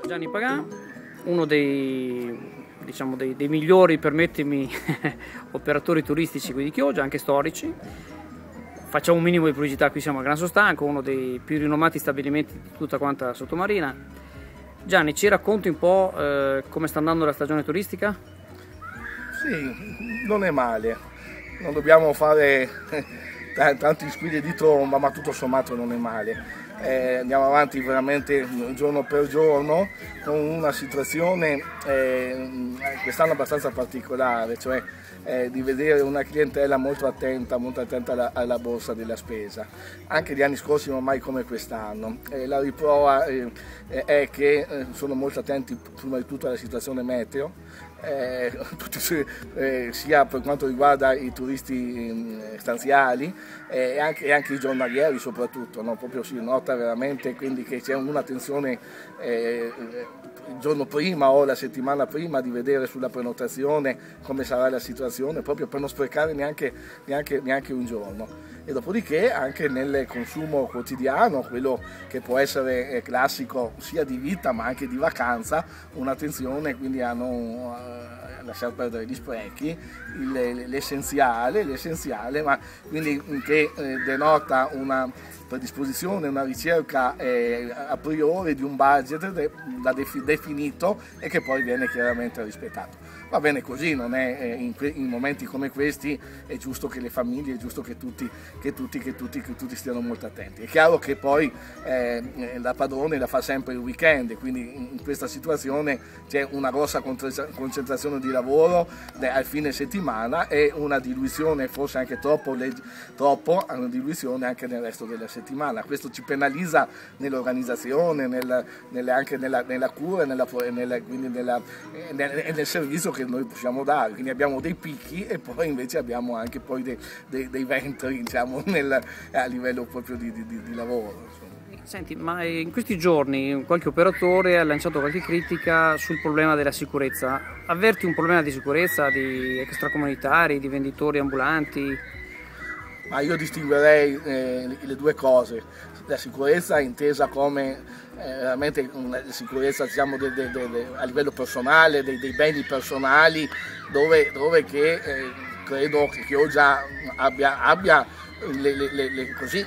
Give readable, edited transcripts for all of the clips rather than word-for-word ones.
Gianni Pagà, uno dei migliori, permettimi, operatori turistici qui di Chioggia, anche storici. Facciamo un minimo di pubblicità, qui siamo a Gran Sostanco, uno dei più rinomati stabilimenti di tutta quanta sottomarina. Gianni, ci racconti un po' come sta andando la stagione turistica? Sì, non è male, non dobbiamo fare tanti squilli di tromba, ma tutto sommato non è male. Andiamo avanti veramente giorno per giorno con una situazione quest'anno abbastanza particolare, cioè di vedere una clientela molto attenta alla borsa della spesa. Anche gli anni scorsi non mai come quest'anno. La riprova è che sono molto attenti prima di tutto alla situazione meteo, sia per quanto riguarda i turisti stanziali e anche i giornalieri soprattutto, no? Proprio si nota veramente quindi che c'è un'attenzione il giorno prima o la settimana prima di vedere sulla prenotazione come sarà la situazione, proprio per non sprecare neanche un giorno. E dopodiché anche nel consumo quotidiano, quello che può essere classico sia di vita ma anche di vacanza, un'attenzione quindi a non lasciar perdere gli sprechi, l'essenziale, ma quindi che denota una predisposizione, una ricerca a priori di un budget definito e che poi viene chiaramente rispettato. Va bene così, non è, in momenti come questi è giusto che le famiglie, è giusto che tutti stiano molto attenti. È chiaro che poi la padrone la fa sempre il weekend, quindi in questa situazione c'è una grossa concentrazione di lavoro al fine settimana e una diluizione, forse anche troppo, una diluizione anche nel resto della settimana. Questo ci penalizza nell'organizzazione, anche nella cura quindi nel servizio che noi possiamo dare, quindi abbiamo dei picchi e poi invece abbiamo anche poi dei ventri, diciamo, a livello proprio di lavoro. Senti, ma in questi giorni qualche operatore ha lanciato qualche critica sul problema della sicurezza. Avverti un problema di sicurezza di extracomunitari, di venditori ambulanti? Ma io distinguerei le due cose, la sicurezza intesa come veramente una sicurezza, diciamo, a livello personale, dei beni personali, dove che, credo che Chioggia abbia così,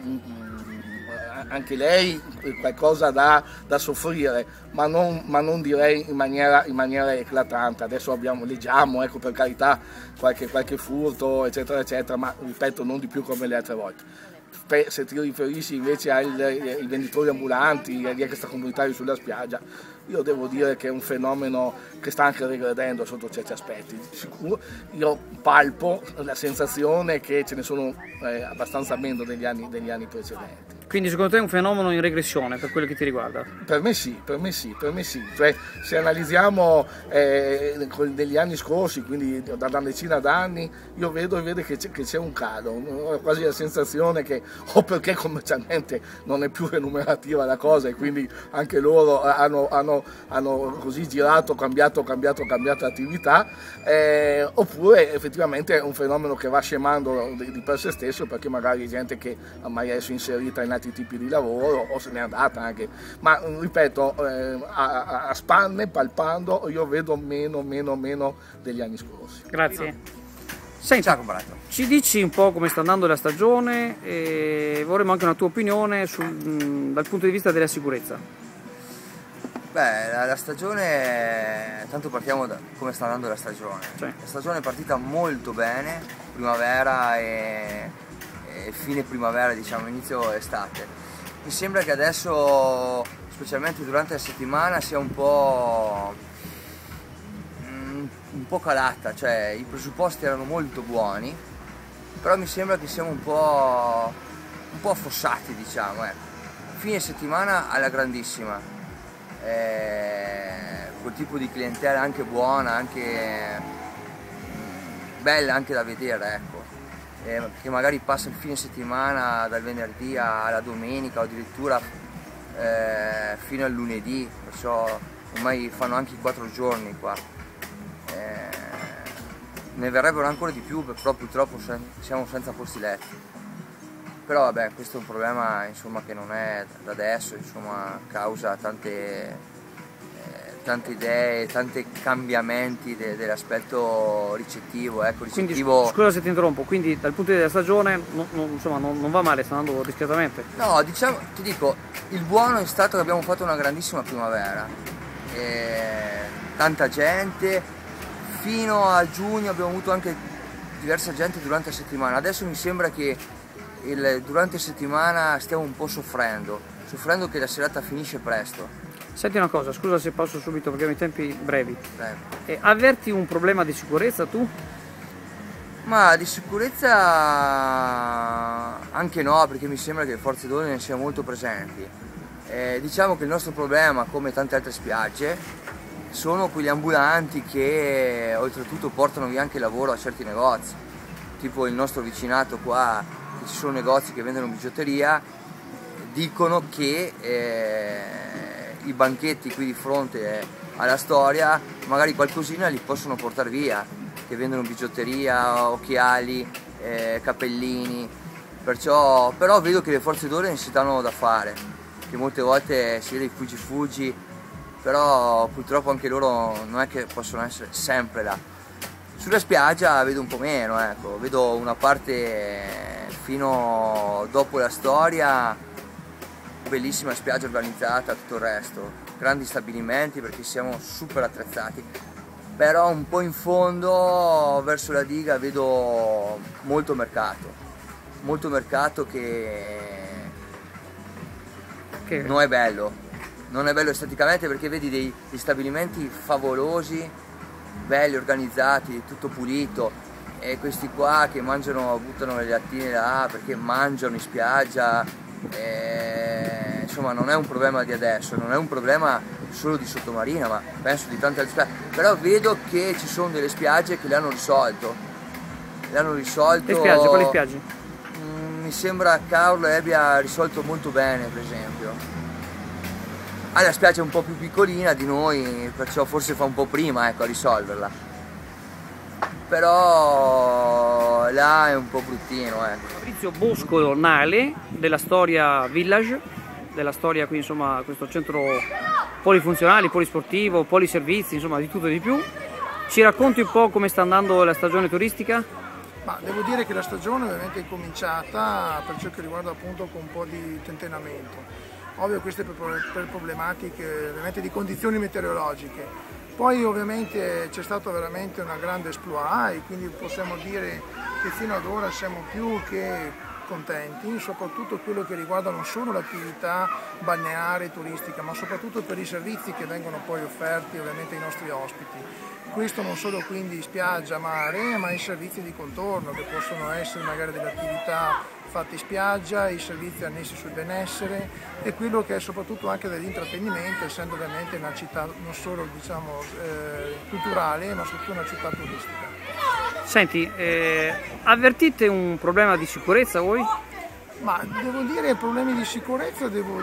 anche lei qualcosa da soffrire, ma non direi in maniera eclatante. Adesso leggiamo, ecco, per carità, qualche furto, eccetera, eccetera, ma ripeto, non di più come le altre volte. Se ti riferisci invece ai venditori ambulanti, agli extracomunitari sulla spiaggia, io devo dire che è un fenomeno che sta anche regredendo sotto certi aspetti. Sicuro, io palpo la sensazione che ce ne sono abbastanza meno degli anni precedenti. Quindi secondo te è un fenomeno in regressione per quello che ti riguarda? Per me sì. Cioè, se analizziamo degli anni scorsi, quindi da una decina d'anni, io vedo che c'è un calo. Ho quasi la sensazione che, o perché commercialmente non è più remunerativa la cosa e quindi anche loro hanno così girato, cambiato attività, oppure effettivamente è un fenomeno che va scemando di per sé stesso, perché magari è gente che ormai è inserita in altri tipi di lavoro o se n'è andata anche, ma ripeto, a spanne, palpando, io vedo meno degli anni scorsi. Grazie. Senti, ci dici un po' come sta andando la stagione e vorremmo anche una tua opinione dal punto di vista della sicurezza. Beh, la stagione, tanto partiamo da come sta andando la stagione. Sì. La stagione è partita molto bene, primavera e fine primavera, diciamo, inizio estate. Mi sembra che adesso, specialmente durante la settimana, sia un po' calata, cioè i presupposti erano molto buoni, però mi sembra che siamo un po' affossati, diciamo, ecco. Fine settimana alla grandissima, quel tipo di clientela anche buona, anche bella anche da vedere, ecco. Che magari passa il fine settimana dal venerdì alla domenica o addirittura fino al lunedì, perciò ormai fanno anche i 4 giorni qua. Ne verrebbero ancora di più, però purtroppo siamo senza posti letti. Però vabbè, questo è un problema, insomma, che non è da adesso, insomma, causa tante tante idee, tanti cambiamenti dell'aspetto ricettivo. Ecco, Quindi, ricettivo... scusa se ti interrompo, quindi dal punto di vista della stagione insomma, non va male, sta andando discretamente? No, diciamo, ti dico, il buono è stato che abbiamo fatto una grandissima primavera, tanta gente, fino a giugno abbiamo avuto anche diversa gente durante la settimana. Adesso mi sembra che durante la settimana stiamo un po' soffrendo che la serata finisce presto. Senti una cosa, scusa se passo subito perché abbiamo i tempi brevi. Avverti un problema di sicurezza tu? Ma di sicurezza anche no, perché mi sembra che le forze d'ordine siano molto presenti. Diciamo che il nostro problema, come tante altre spiagge, sono quegli ambulanti che oltretutto portano via anche il lavoro a certi negozi. Tipo il nostro vicinato qua, che ci sono negozi che vendono bigiotteria, dicono che i banchetti qui di fronte alla Storia magari qualcosina li possono portare via, che vendono bigiotteria, occhiali, cappellini, però vedo che le forze d'ordine si danno da fare, che molte volte si vede i fuggi, però purtroppo anche loro non è che possono essere sempre là. Sulla spiaggia vedo un po' meno, ecco, vedo una parte fino dopo la Storia, bellissima spiaggia organizzata, tutto il resto, grandi stabilimenti perché siamo super attrezzati, però un po' in fondo verso la diga vedo molto mercato che non è bello esteticamente, perché vedi dei stabilimenti favolosi, belli, organizzati, tutto pulito, e questi qua che mangiano, buttano le lattine là perché mangiano in spiaggia. Insomma, non è un problema di adesso, non è un problema solo di Sottomarina, ma penso di tante altre spiagge. Però vedo che ci sono delle spiagge che le hanno risolto. Le spiagge, quali spiagge? Mi sembra Caorle abbia risolto molto bene, per esempio. La spiaggia è un po' più piccolina di noi, perciò forse fa un po' prima, ecco, a risolverla. Però là è un po' bruttino, ecco. Fabrizio Bosco Nale della Storia Village, della Storia qui, insomma, questo centro polifunzionale, polisportivo, poliservizi, insomma di tutto e di più. Ci racconti un po' come sta andando la stagione turistica? Ma devo dire che la stagione ovviamente è cominciata per ciò che riguarda appunto con un po' di tentennamento. Ovvio queste per problematiche ovviamente di condizioni meteorologiche. Poi ovviamente c'è stato veramente una grande exploit e quindi possiamo dire che fino ad ora siamo più che contenti, soprattutto quello che riguarda non solo l'attività balneare turistica, ma soprattutto per i servizi che vengono poi offerti ovviamente ai nostri ospiti. Questo non solo quindi spiaggia, mare, ma i servizi di contorno, che possono essere magari delle attività fatte in spiaggia, i servizi annessi sul benessere e quello che è soprattutto anche dell'intrattenimento, essendo ovviamente una città non solo diciamo culturale, ma soprattutto una città turistica. Senti, avvertite un problema di sicurezza voi? Ma devo dire problemi di sicurezza, devo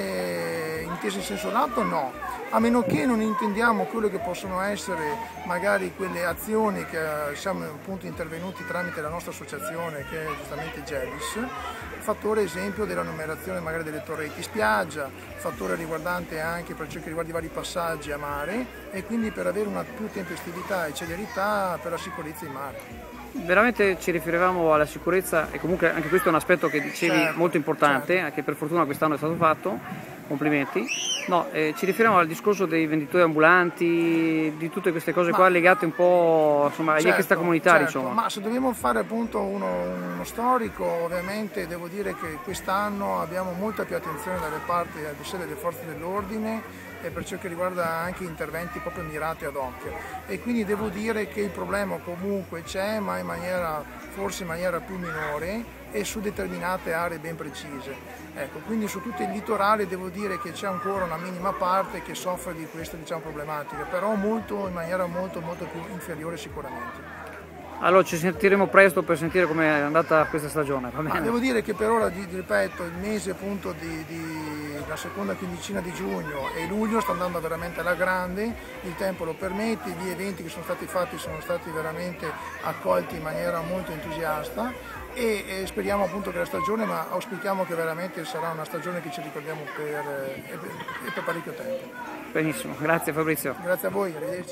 dire intesi in senso lato no, a meno che non intendiamo quello che possono essere magari quelle azioni che siamo appunto intervenuti tramite la nostra associazione che è giustamente GEDIS, fattore esempio della numerazione magari delle torrenti spiaggia, fattore riguardante anche per ciò che riguarda i vari passaggi a mare e quindi per avere una più tempestività e celerità per la sicurezza in mare. Veramente ci riferivamo alla sicurezza e comunque anche questo è un aspetto che dicevi certo, molto importante, certo. Che per fortuna quest'anno è stato fatto, complimenti. No, ci riferiamo al discorso dei venditori ambulanti, di tutte queste cose qua legate un po' insomma, agli extracomunitari. Certo. Insomma. Ma se dobbiamo fare appunto uno storico, ovviamente devo dire che quest'anno abbiamo molta più attenzione dalle parti delle forze dell'ordine e per ciò che riguarda anche interventi proprio mirati ad hoc e quindi devo dire che il problema comunque c'è ma forse in maniera più minore e su determinate aree ben precise. Ecco, quindi su tutto il litorale devo dire che c'è ancora una minima parte che soffre di queste problematiche, però in maniera molto più inferiore sicuramente. Allora ci sentiremo presto per sentire come è andata questa stagione, va bene? Devo dire che per ora, ripeto, il mese appunto la seconda quindicina di giugno e luglio sta andando veramente alla grande, il tempo lo permette, gli eventi che sono stati fatti sono stati veramente accolti in maniera molto entusiasta e speriamo appunto che la stagione, ma auspichiamo che veramente sarà una stagione che ci ricordiamo per parecchio tempo. Benissimo, grazie Fabrizio. Grazie a voi, arrivederci.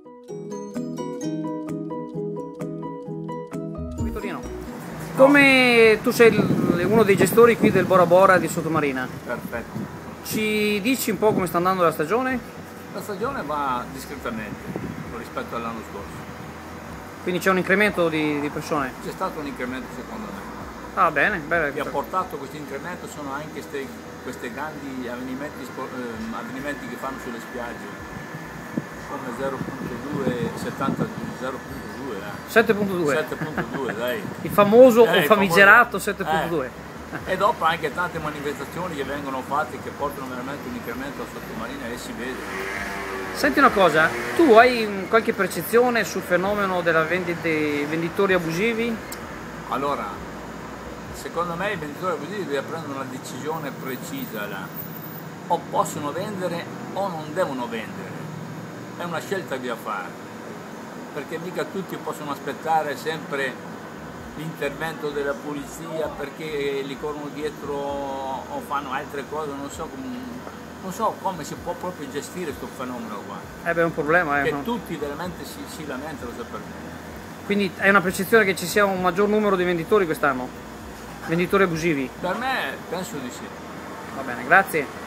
Come tu sei uno dei gestori qui del Bora Bora di Sottomarina, Perfetto. ci dici un po' come sta andando la stagione? La stagione va discretamente rispetto all'anno scorso. Quindi c'è un incremento di persone? C'è stato un incremento secondo me. Ah bene, bene. Che ha portato questo incremento sono anche questi grandi avvenimenti che fanno sulle spiagge, come 7.2 dai. Il famoso o famigerato 7.2. E dopo anche tante manifestazioni che vengono fatte che portano veramente un incremento a Sottomarina e si vede. Senti una cosa, tu hai qualche percezione sul fenomeno della vendita dei venditori abusivi? Allora, secondo me i venditori abusivi devono prendere una decisione precisa là. O possono vendere o non devono vendere. È una scelta da fare, perché mica tutti possono aspettare sempre l'intervento della polizia perché li corrono dietro o fanno altre cose, non so come si può proprio gestire questo fenomeno qua. È un problema. Che tutti veramente si lamentano sempre. Quindi hai una percezione che ci sia un maggior numero di venditori quest'anno? Venditori abusivi? Per me penso di sì. Va bene, grazie.